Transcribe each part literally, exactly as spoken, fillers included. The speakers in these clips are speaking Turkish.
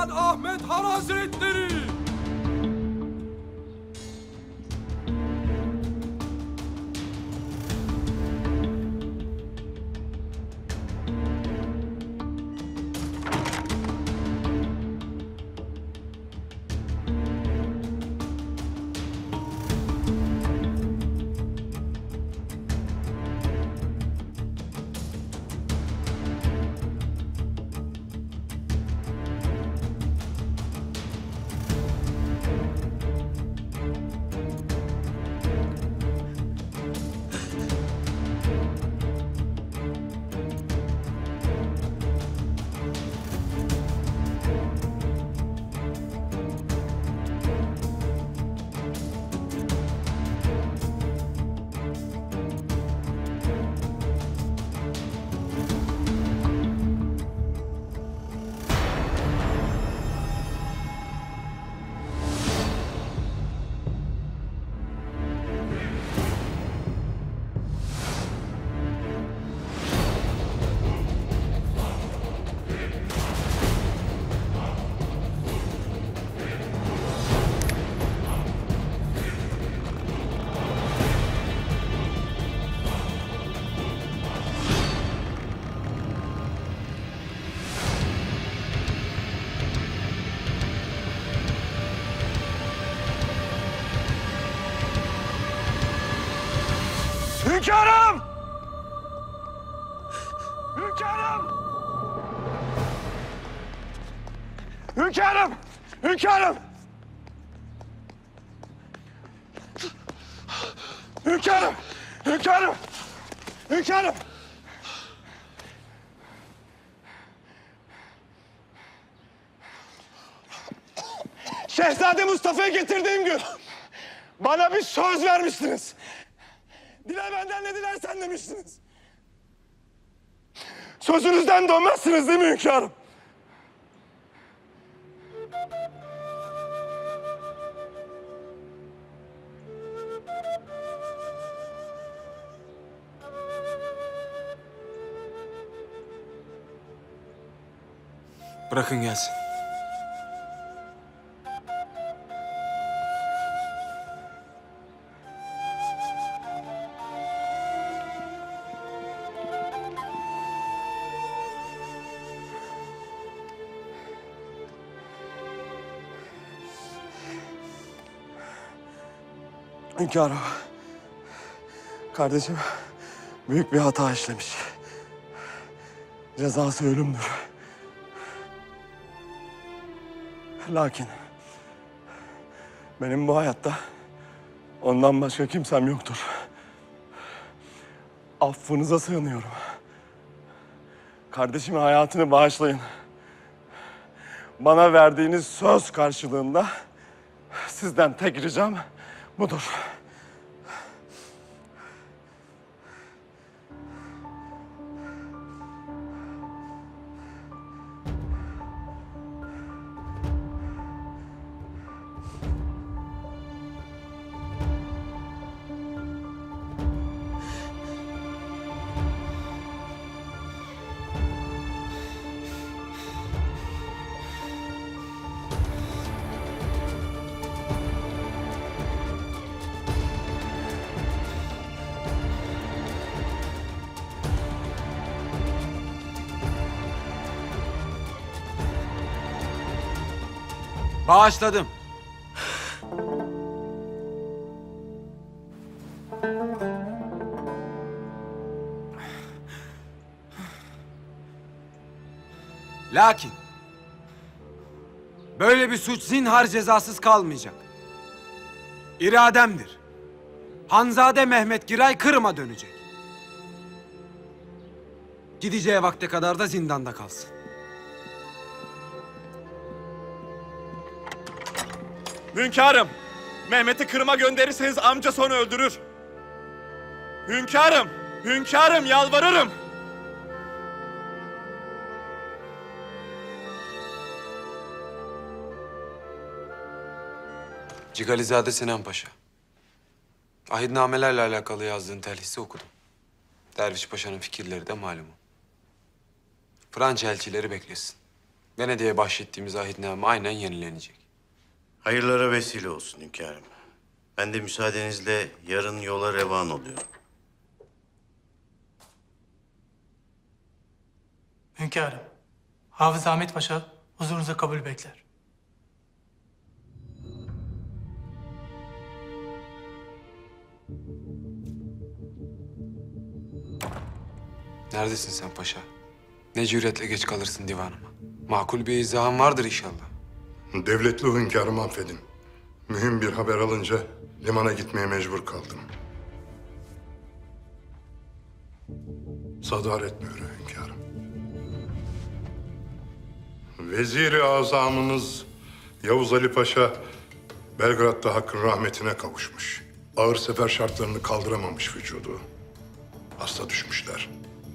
Sultan Ahmet Han Hazretleri! Hünkârım! Hünkârım! Hünkârım! Hünkârım! Hünkârım! Hünkârım! Hünkârım! Şehzade Mustafa'yı getirdiğim gün bana bir söz vermiştiniz. Dile benden ne dilersen demiştiniz. Sözünüzden dönmezsiniz değil mi hünkârım? Bırakın gelsin. Hünkârım, kardeşim büyük bir hata işlemiş. Cezası ölümdür. Lakin benim bu hayatta ondan başka kimsem yoktur. Affınıza sığınıyorum. Kardeşimin hayatını bağışlayın. Bana verdiğiniz söz karşılığında sizden tek ricam budur. Bağışladım. Lakin böyle bir suç zinhar cezasız kalmayacak. İrademdir. Hanzade Mehmet Giray Kırım'a dönecek. Gideceği vakte kadar da zindanda kalsın. Hünkârım, Mehmet'i Kırım'a gönderirseniz amcası onu öldürür. Hünkârım, hünkârım yalvarırım. Cigalizade Sinan Paşa. Ahitnamelerle alakalı yazdığın telhisi okudum. Derviş Paşa'nın fikirleri de malum. Fransa elçileri beklesin. Venedik'e bahşettiğimiz ahitname aynen yenilenecek. Hayırlara vesile olsun hünkârım. Ben de müsaadenizle yarın yola revan oluyorum. Hünkârım, Hafız Ahmet Paşa huzurunuza kabul bekler. Neredesin sen paşa? Ne cüretle geç kalırsın divanıma. Makul bir izahın vardır inşallah. Devletli hünkârımı affedin. Mühim bir haber alınca limana gitmeye mecbur kaldım. Sadaret mührü hünkârım. Vezir-i azamınız Yavuz Ali Paşa Belgrad'da Hakk'ın rahmetine kavuşmuş. Ağır sefer şartlarını kaldıramamış vücudu. Hasta düşmüşler.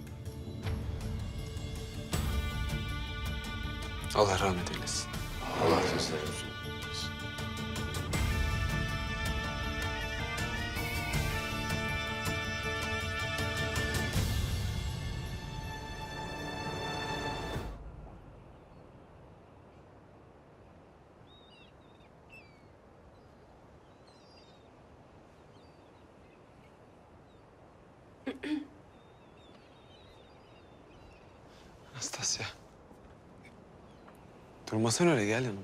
Allah rahmet eylesin. Allah sizlere olsun. Nastasya. Durmasan öyle, gel yanıma.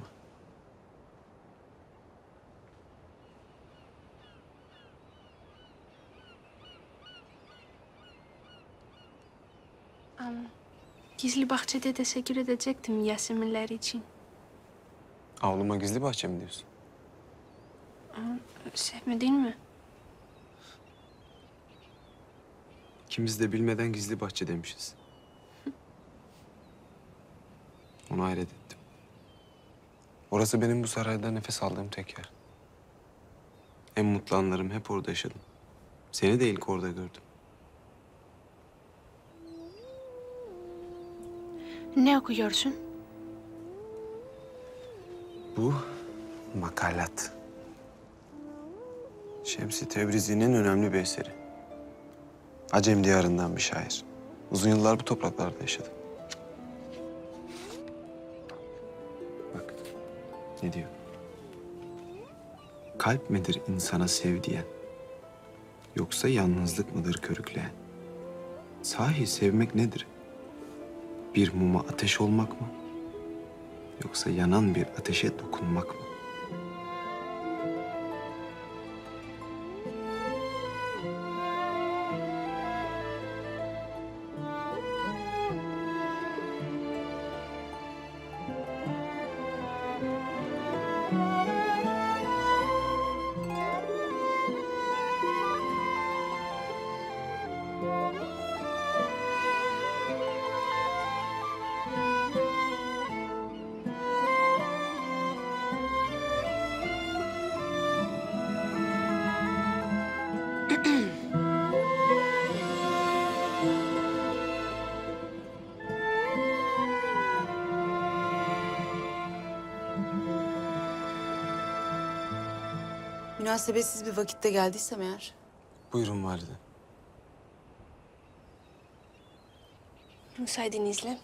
Gizli bahçede teşekkür edecektim Yaseminler için. Avluma gizli bahçe mi diyorsun? Sevmedin mi? İkimiz de bilmeden gizli bahçe demişiz. Onu hayret ettim. Orası benim bu sarayda nefes aldığım tek yer. En mutlu anlarım hep orada yaşadım. Seni de ilk orada gördüm. Ne okuyorsun? Bu makalat. Şems-i Tebrizi'nin önemli bir eseri. Acem diyarından bir şair. Uzun yıllar bu topraklarda yaşadı. Bak ne diyor? Kalp midir insana sev diyen? Yoksa yalnızlık mıdır körükleyen? Sahi sevmek nedir? Bir muma ateş olmak mı? Yoksa yanan bir ateşe dokunmak mı? Münasebetsiz bir vakitte geldiysem eğer. Buyurun valide. Müsaadenizle.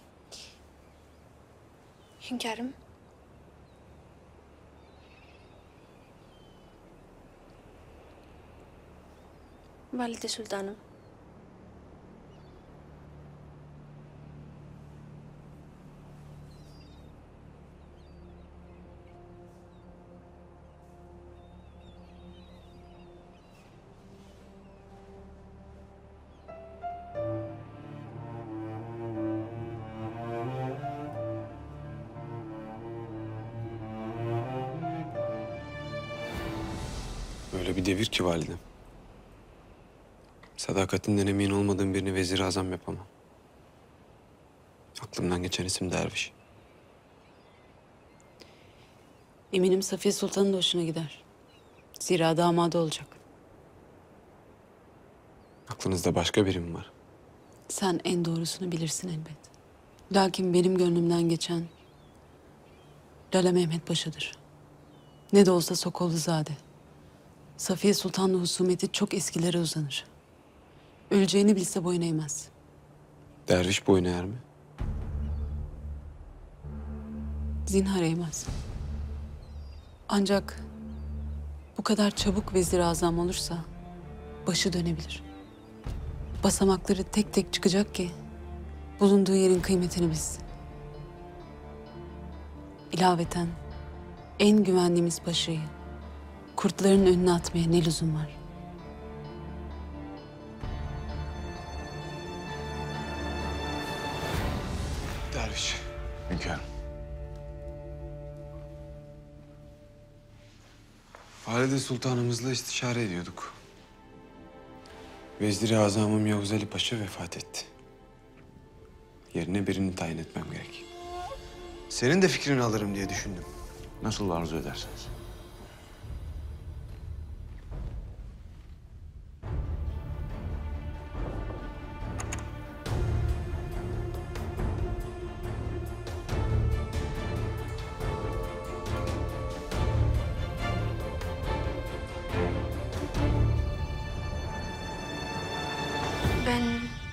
Hünkârım. Valide Sultanım. Öyle bir devir ki validem. Sadakatinden emin olmadığım birini vezir-i azam yapamam. Aklımdan geçen isim derviş. Eminim Safiye Sultan'ın da hoşuna gider. Zira damadı olacak. Aklınızda başka biri mi var? Sen en doğrusunu bilirsin elbet. Lakin benim gönlümden geçen Lala Mehmet Paşa'dır. Ne de olsa Sokolluzade. Safiye Sultan'la husumeti çok eskilere uzanır. Öleceğini bilse boyun eğmez. Derviş boyun eğer mi? zinhar eymez. Ancak bu kadar çabuk vezir azam olursa başı dönebilir. Basamakları tek tek çıkacak ki bulunduğu yerin kıymetini bilsin. İlaveten en güvendiğimiz paşayı kurtların önüne atmaya ne lüzum var? Derviş. Hünkârım. Valide Sultanımızla istişare ediyorduk. Vezir-i Azamım Yavuz Ali Paşa vefat etti. Yerine birini tayin etmem gerek. Senin de fikrini alırım diye düşündüm. Nasıl arzu edersiniz? Ben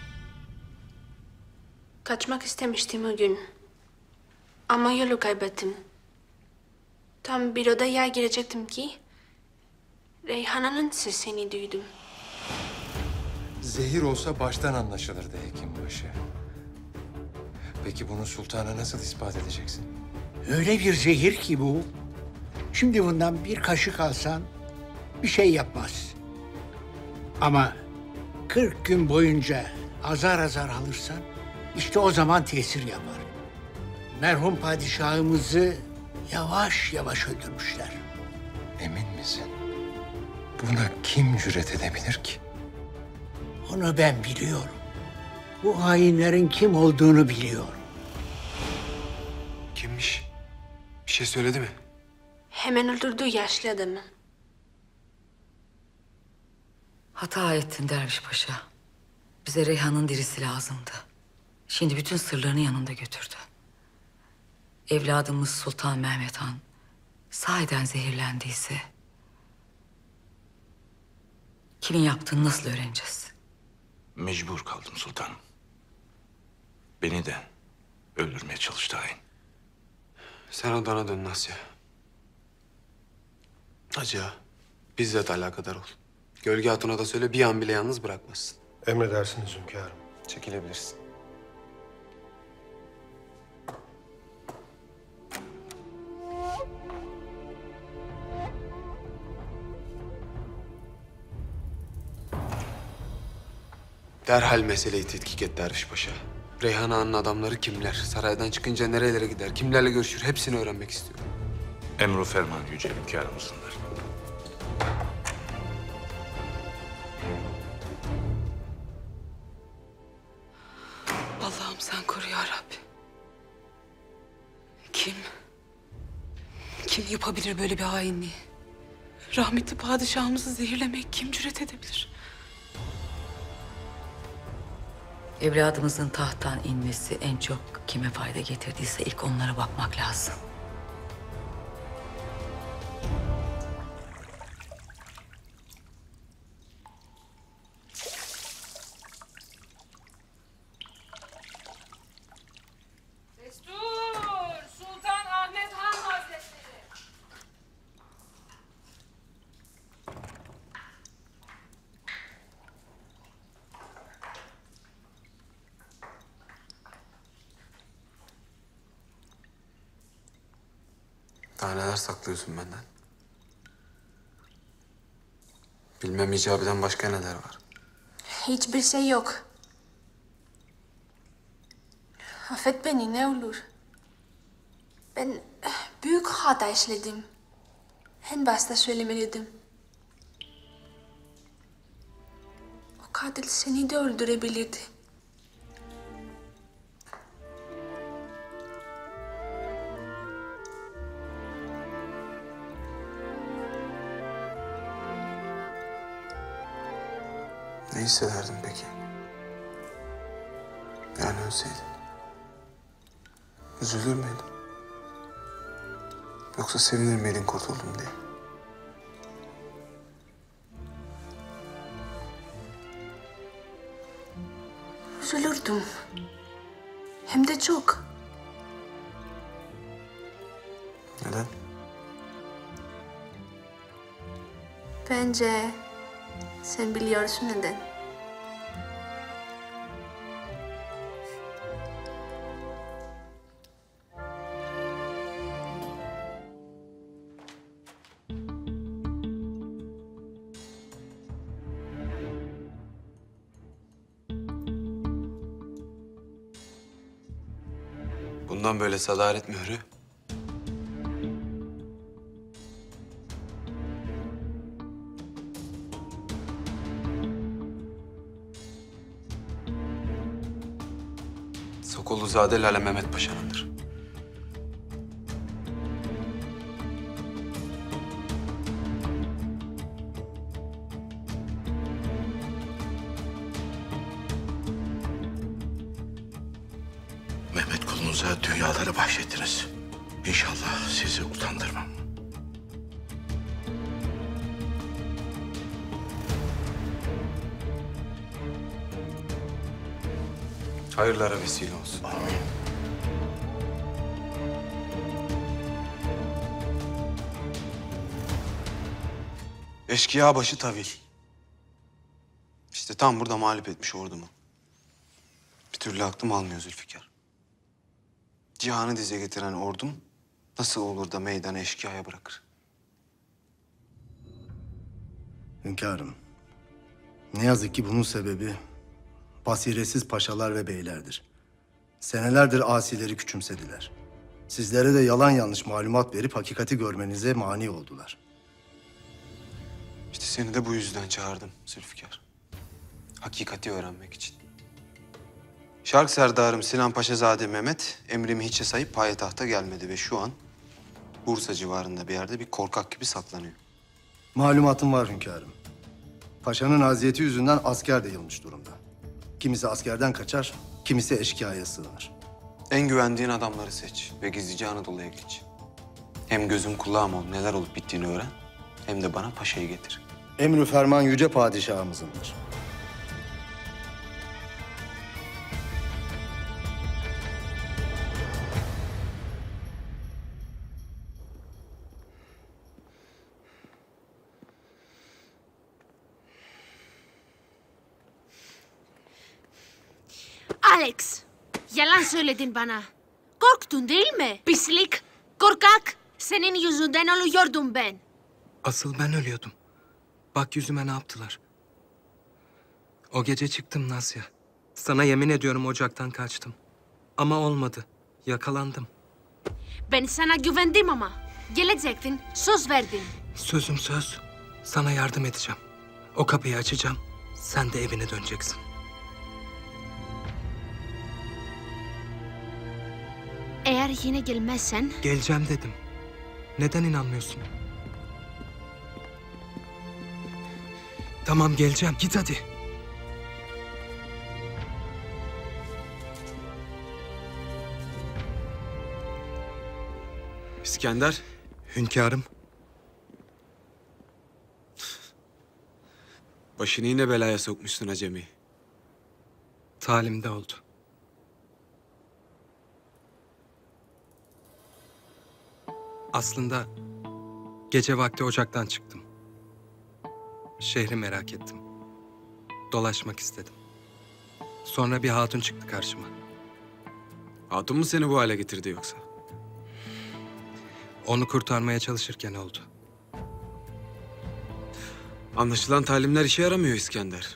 kaçmak istemiştim o gün. Ama yolu kaybettim. Tam bir odaya girecektim ki Reyhana'nın sesini duydum. Zehir olsa baştan anlaşılırdı Hekimbaşı. Peki bunu sultana nasıl ispat edeceksin? Öyle bir zehir ki bu. Şimdi bundan bir kaşık alsan bir şey yapmaz. Ama kırk gün boyunca azar azar alırsan işte o zaman tesir yapar. Merhum padişahımızı yavaş yavaş öldürmüşler. Emin misin? Buna kim cüret edebilir ki? Onu ben biliyorum. Bu hainlerin kim olduğunu biliyorum. Kimmiş? Bir şey söyledi mi? Hemen öldürdü yaşlı adamı. Hata ettin Derviş Paşa. Bize Reyhan'ın dirisi lazımdı. Şimdi bütün sırlarını yanında götürdü. Evladımız Sultan Mehmet Han sahiden zehirlendiyse kimin yaptığını nasıl öğreneceğiz? Mecbur kaldım sultanım. Beni de öldürmeye çalıştı hain. Sen odana dön Nasya. Hacı ağa, bizzat alakadar ol. Gölge Hatun'a da söyle bir an bile yalnız bırakmasın. Emredersiniz hünkârım. Çekilebilirsin. Derhal meseleyi tetkik et Derviş Paşa. Reyhan Ağa'nın adamları kimler? Saraydan çıkınca nerelere gider? Kimlerle görüşür? Hepsini öğrenmek istiyorum. Emru ferman yüce hünkârımızındır. Allah'ım sen koru ya Rabbi. Kim? Kim yapabilir böyle bir hainliği? Rahmetli padişahımızı zehirlemek kim cüret edebilir? Evladımızın tahttan inmesi en çok kime fayda getirdiyse ilk onlara bakmak lazım. Destur! Sultan Ahmet Han Hazretleri! Daha neler saklıyorsun benden? Bilmem icap eden başka neler var? Hiçbir şey yok. Affet beni ne olur. Ben büyük hata işledim. En başta söylemeliydim. O katil seni de öldürebilirdi. Ne hissederdin peki? Yani ölseydin. Üzülür müydün? Yoksa sevinir miydin kurtuldum diye? Üzülürdüm. Hem de çok. Bence sen biliyorsun neden. Bundan böyle sadaret mührü. Sokoluzade Lale Mehmet Paşa'nındır. Mehmet kulunuza dünyaları bahşettiniz. İnşallah sizi utandırmam. Hayırlara vesile olsun. Amin. Eşkıya başı Tavil. İşte tam burada mağlup etmiş ordumu. Bir türlü aklım almıyor Zülfikar. Cihanı dize getiren ordum nasıl olur da meydanı eşkıyaya bırakır? Hünkârım, ne yazık ki bunun sebebi basiretsiz paşalar ve beylerdir. Senelerdir asileri küçümsediler. Sizlere de yalan yanlış malumat verip hakikati görmenize mani oldular. İşte seni de bu yüzden çağırdım Zülfikar. Hakikati öğrenmek için. Şark serdarım Sinan Paşazade Mehmet emrimi hiçe sayıp payitahta gelmedi ve şu an Bursa civarında bir yerde bir korkak gibi saklanıyor. Malumatım var hünkârım. Paşanın aziyeti yüzünden asker de yılmış durumda. Kimisi askerden kaçar, kimisi eşkıyaya sığınır. En güvendiğin adamları seç ve gizlice Anadolu'ya geç. Hem gözüm kulağım ol, neler olup bittiğini öğren, hem de bana paşayı getir. Emri ferman yüce padişahımızındır. Alex, yalan söyledin bana. Korktun değil mi? Pislik, korkak. Senin yüzünden ölüyordum ben. Asıl ben ölüyordum. Bak yüzüme ne yaptılar. O gece çıktım Nasya. Sana yemin ediyorum ocaktan kaçtım. Ama olmadı. Yakalandım. Ben sana güvendim ama. Gelecektin, söz verdin. Sözüm söz. Sana yardım edeceğim. O kapıyı açacağım. Sen de evine döneceksin. Eğer yine gelmezsen... Geleceğim dedim. Neden inanmıyorsun? Tamam geleceğim. Git hadi. İskender. Hünkârım. Başını yine belaya sokmuşsun acemi. Talimde oldu. Aslında gece vakti ocaktan çıktım. Şehri merak ettim. Dolaşmak istedim. Sonra bir hatun çıktı karşıma. Hatun mu seni bu hale getirdi yoksa? Onu kurtarmaya çalışırken oldu. Anlaşılan talimler işe yaramıyor İskender.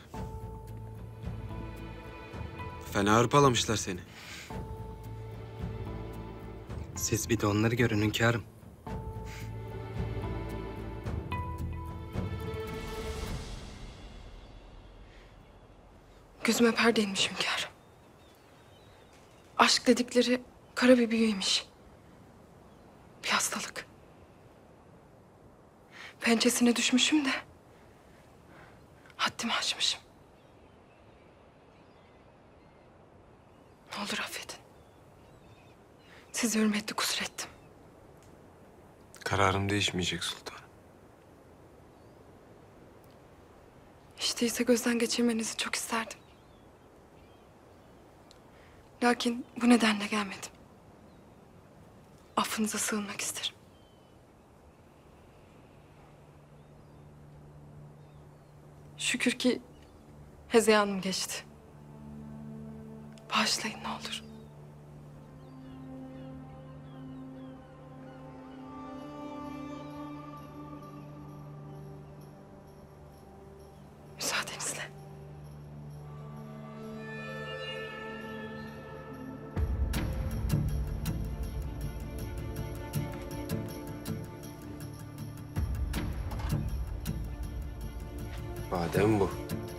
Fena hırpalamışlar seni. Siz bir de onları görün hünkârım. Gözüme perde inmiş hünkârım. Aşk dedikleri kara bir büyüymiş. Bir hastalık. Pençesine düşmüşüm de haddimi aşmışım. Ne olur affedin. Sizi hürmetli kusur ettim. Kararım değişmeyecek sultanım. Hiç değilse gözden geçirmenizi çok isterdim. Lakin bu nedenle gelmedim. Affınıza sığınmak isterim. Şükür ki hezeyanım geçti. Bağışlayın ne olur. Müsaadenizle. Badem bu.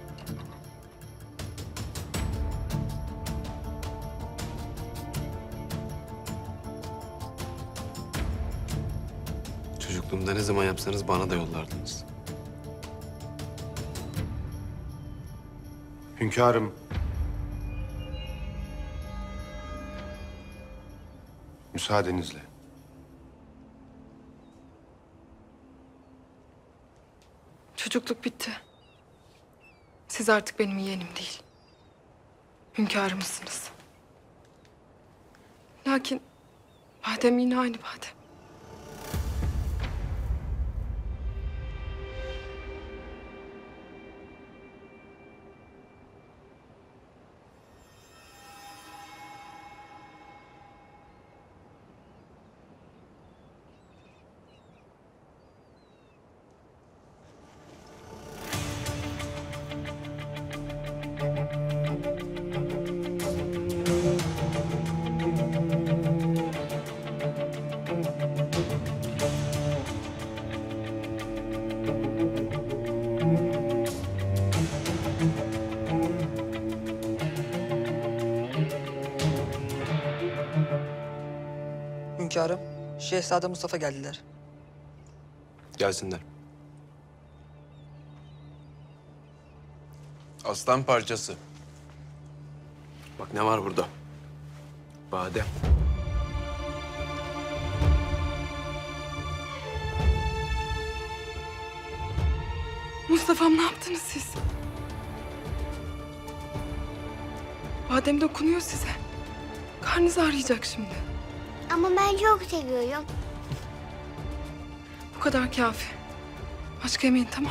Çocukluğumda ne zaman yapsanız bana da yollardınız. Hünkârım. Müsaadenizle. Çocukluk bitti. Siz artık benim yeğenim değil. Hünkârımızsınız. Lakin Badem yine aynı Badem. Hünkârım, Şehzade Mustafa geldiler. Gelsinler. Aslan parçası. Bak ne var burada. Badem. Mustafa'm ne yaptınız siz? Badem dokunuyor size. Karnınız ağrıyacak şimdi. Ama ben çok seviyorum. Bu kadar kafi. Başka yemeyin tamam.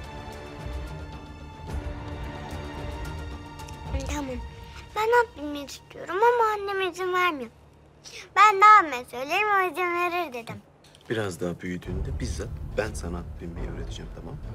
Tamam. Ben at binmek istiyorum ama annem izin vermiyor. Ben de abime söylerim o izin verir dedim. Biraz daha büyüdüğünde bizzat ben sana at binmeyi öğreteceğim, tamam mı?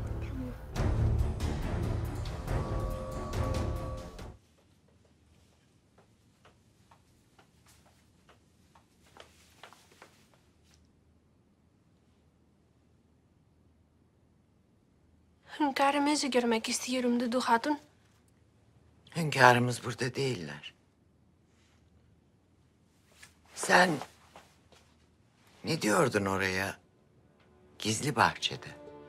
Hünkârımızı görmek istiyorum Dudu Hatun. Hünkârımız burada değiller. Sen ne diyordun oraya? Gizli bahçede.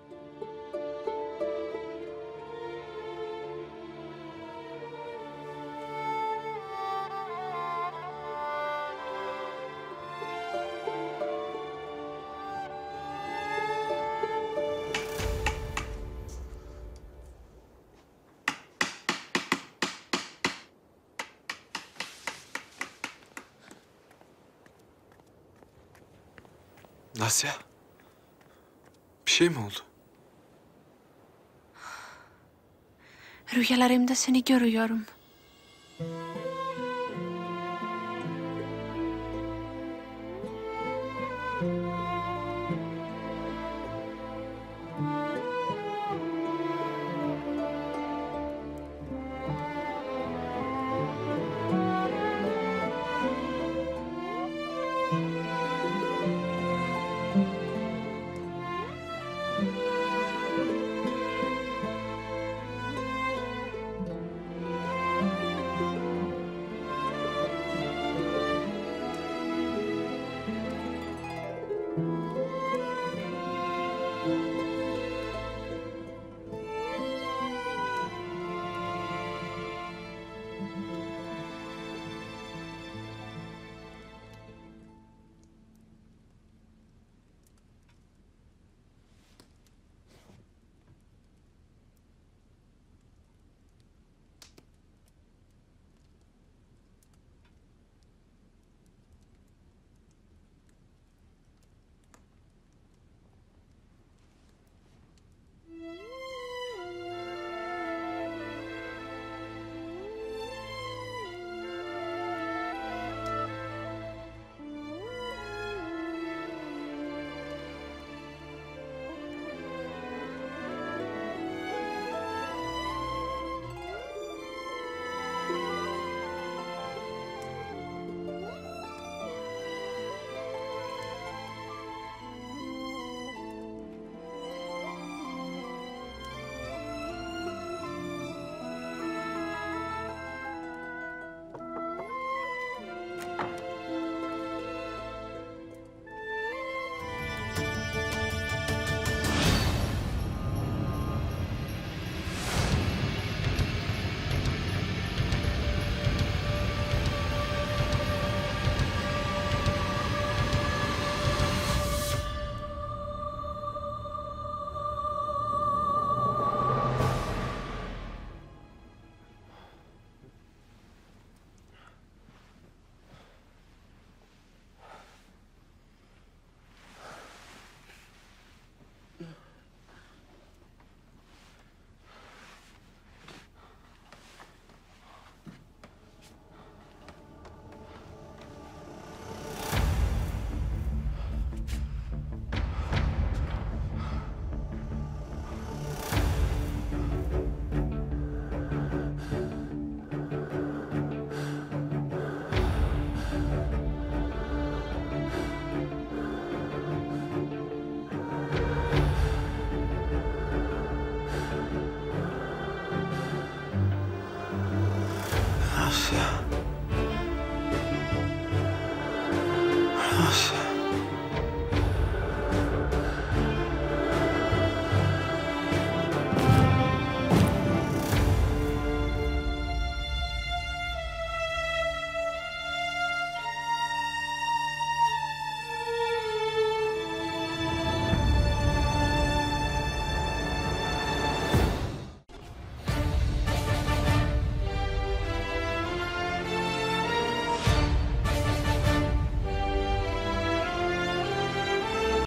Nasya? Bir şey mi oldu? Rüyalarımda seni görüyorum. Yılmaz.